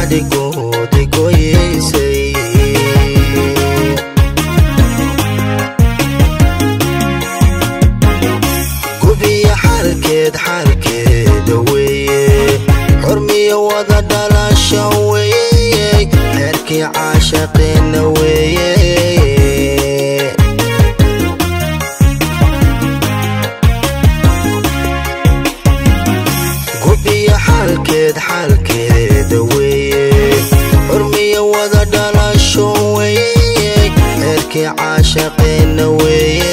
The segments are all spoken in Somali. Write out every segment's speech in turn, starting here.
xadhigoodi goysay gubiya xalkeeda weeye xurmiya wada dhalasha weeye xeerkii caashaqeena weeye gubiya xalkeeda weeye xurmiya wada dhalasho weeye xeerkii caashaqeena weeye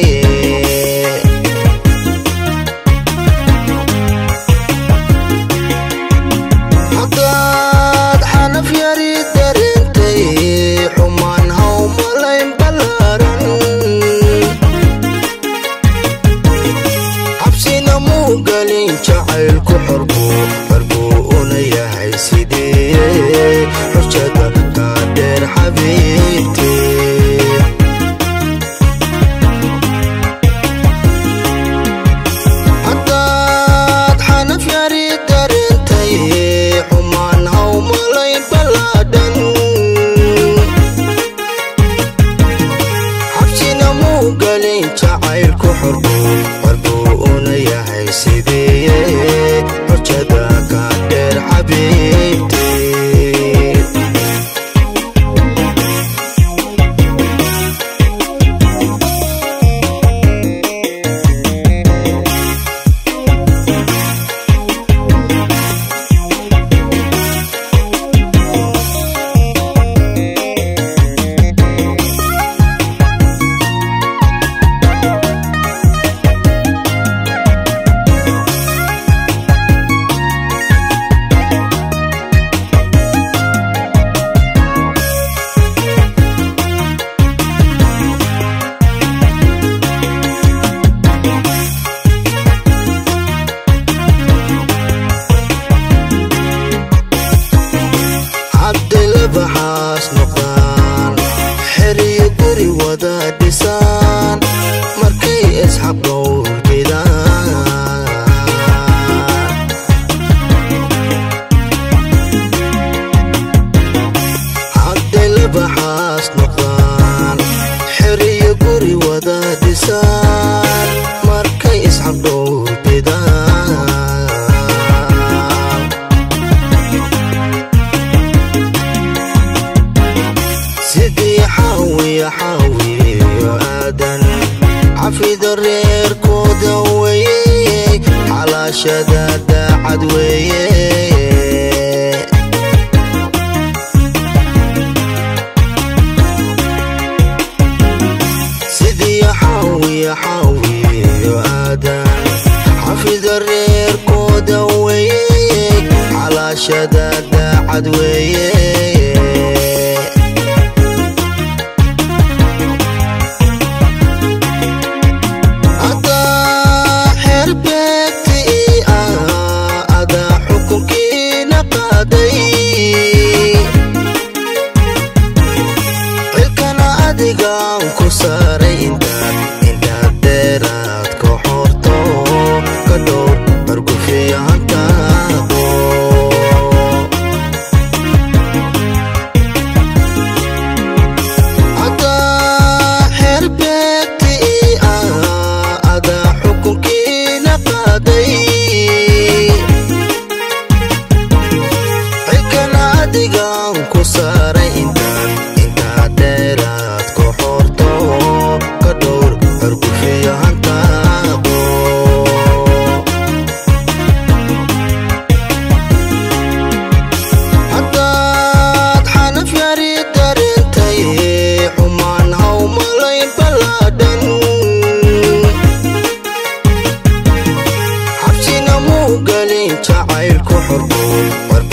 jacaylku xarbuu una yahay sidee xujada qaadheer xabiibti haddaad xanaf yari darintay xumaan haw malayn ballaadhan xabsina muu galin jacaylku xarbuu una yahay sidee xujada qaadheer xabiibti baxaas noqdaan xiriyo guri wada dhisaan markay isxab dhowrgidaan hadday la baxaas noqdaan xiriyo guri wada dhisaan markay isxab dhowrgidaan حاوي آدن عفيد الرير كودوي على شداد عدوي سيدي حاوي آدن عفيد الرير كودوي على شداد عدوي adigaan ku saaray intaad dheeraad ku xorto ka dhowr bargufiyahantaado haddaa xeer beegti adaa xukunkiina qaaday xilkana adigaan ku saaray intaad dheeraad haddaad xanaf yari darintay xumaan haw malayn ballaadhan xabsina muu galin jacaylku xarbuu